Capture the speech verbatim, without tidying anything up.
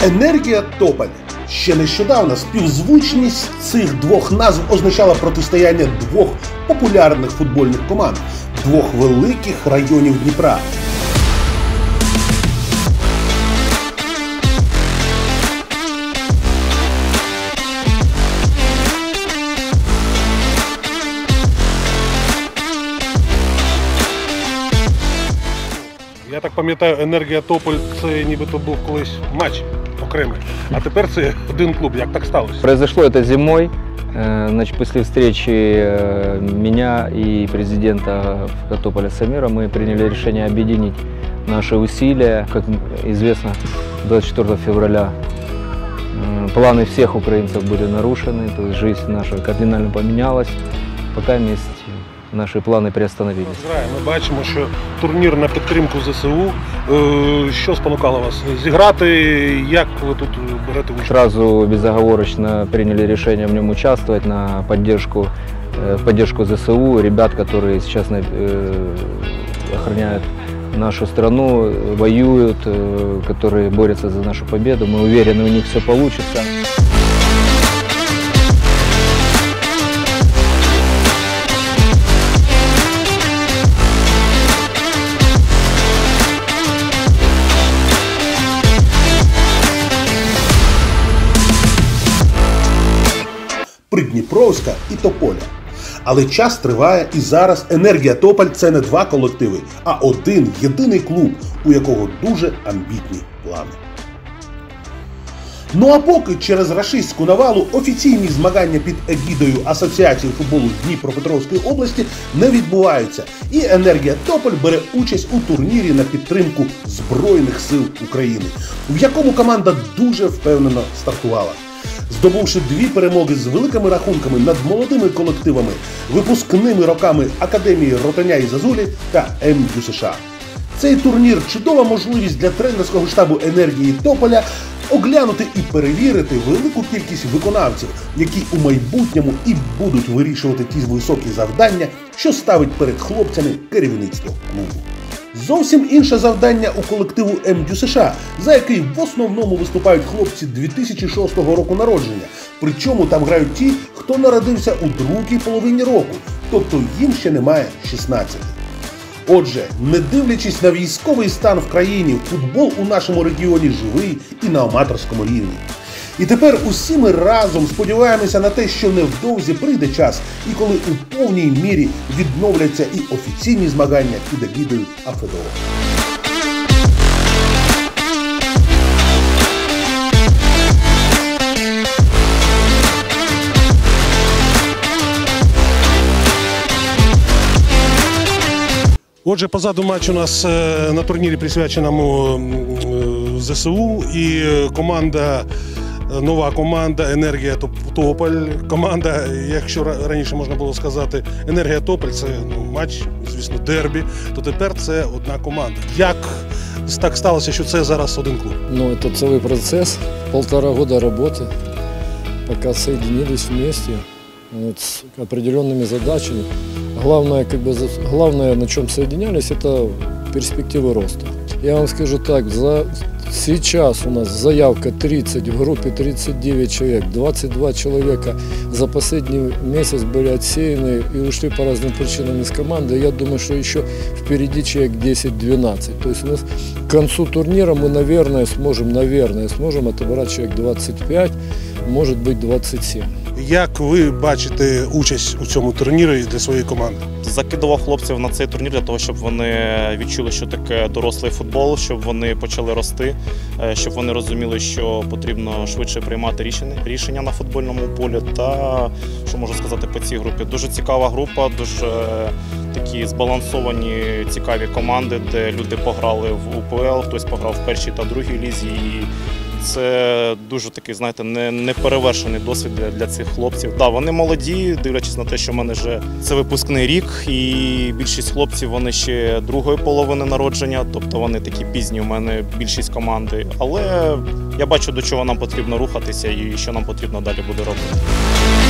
Енергія Тополь. Ще нещодавно співзвучність цих двох назв означала протистояння двох популярних футбольних команд, двох великих районів Дніпра. Я так пам'ятаю, Енергія Тополь – це нібито був колись матч окремий, а тепер це один клуб. Як так сталося? Произошло это зимой. Значит, после встречи меня и президента Тополя Самира мы приняли решение объединить наши усилия. Как известно, двадцать четвёртого февраля планы всех украинцев были нарушены, то есть жизнь наша кардинально поменялась. Пока вместе наші плани приостановились. Ми бачимо, що турнір на підтримку ЗСУ. Що спонукало вас зіграти? Як ви тут берете участь? Сразу безоговорочно приняли решение в нем участвовать на поддержку, в поддержку ЗСУ, ребят, которые сейчас охраняют нашу страну, воюют, которые борются за нашу победу. Мы уверены, у них все получится. Придніпровська і Тополя. Але час триває, і зараз Енергія Тополь – це не два колективи, а один єдиний клуб, у якого дуже амбітні плани. Ну а поки через рашистську навалу офіційні змагання під егідою Асоціації футболу Дніпропетровської області не відбуваються, і Енергія Тополь бере участь у турнірі на підтримку Збройних сил України, в якому команда дуже впевнено стартувала, здобувши дві перемоги з великими рахунками над молодими колективами, випускними роками Академії Ротаня і Зазулі та Ем Ю США. Цей турнір – чудова можливість для тренерського штабу Енергії Тополя оглянути і перевірити велику кількість виконавців, які у майбутньому і будуть вирішувати ті високі завдання, що ставить перед хлопцями керівництво клубу. Зовсім інше завдання у колективу Ем Ю США, за який в основному виступають хлопці дві тисячі шостого року народження. Причому там грають ті, хто народився у другій половині року, тобто їм ще немає шістнадцяти. Отже, не дивлячись на військовий стан в країні, футбол у нашому регіоні живий і на аматорському рівні. І тепер усі ми разом сподіваємося на те, що невдовзі прийде час, і коли у повній мірі відновляться і офіційні змагання під егідою АФДО. Отже, позаду матч у нас на турнірі, присвяченому ЗСУ, і команда, нова команда Енергія Тополь. Команда, якщо раніше можна було сказати, Енергія Тополь – це ну, матч, звісно, дербі, то тепер це одна команда. Як так сталося, що це зараз один клуб? Ну, це цілий процес, полтора года роботи, поки соединились вместе, вот, с определенными задачами. Главное, как бы, главное, на чем соединялись, это перспективы роста. Я вам скажу так, за, сейчас у нас заявка тридцать, в группе тридцать девять человек, двадцать два человека за последний месяц были отсеяны и ушли по разным причинам из команды. Я думаю, что еще впереди человек десять-двенадцать. То есть у нас к концу турнира мы, наверное, сможем, наверное, сможем отобрать человек двадцать пять, может быть двадцать семь. Як ви бачите участь у цьому турнірі для своєї команди? Закидував хлопців на цей турнір для того, щоб вони відчули, що таке дорослий футбол, щоб вони почали рости, щоб вони розуміли, що потрібно швидше приймати рішення на футбольному полі. Та, що можу сказати по цій групі, дуже цікава група, дуже такі збалансовані, цікаві команди, де люди пограли в У Пе Ел, хтось пограв в першій та другій лізі. Це дуже такий, знаєте, неперевершений досвід для, для цих хлопців. Да, вони молоді, дивлячись на те, що в мене вже це випускний рік, і більшість хлопців вони ще другої половини народження, тобто вони такі пізні у мене більшість команди. Але я бачу, до чого нам потрібно рухатися і що нам потрібно далі буде робити.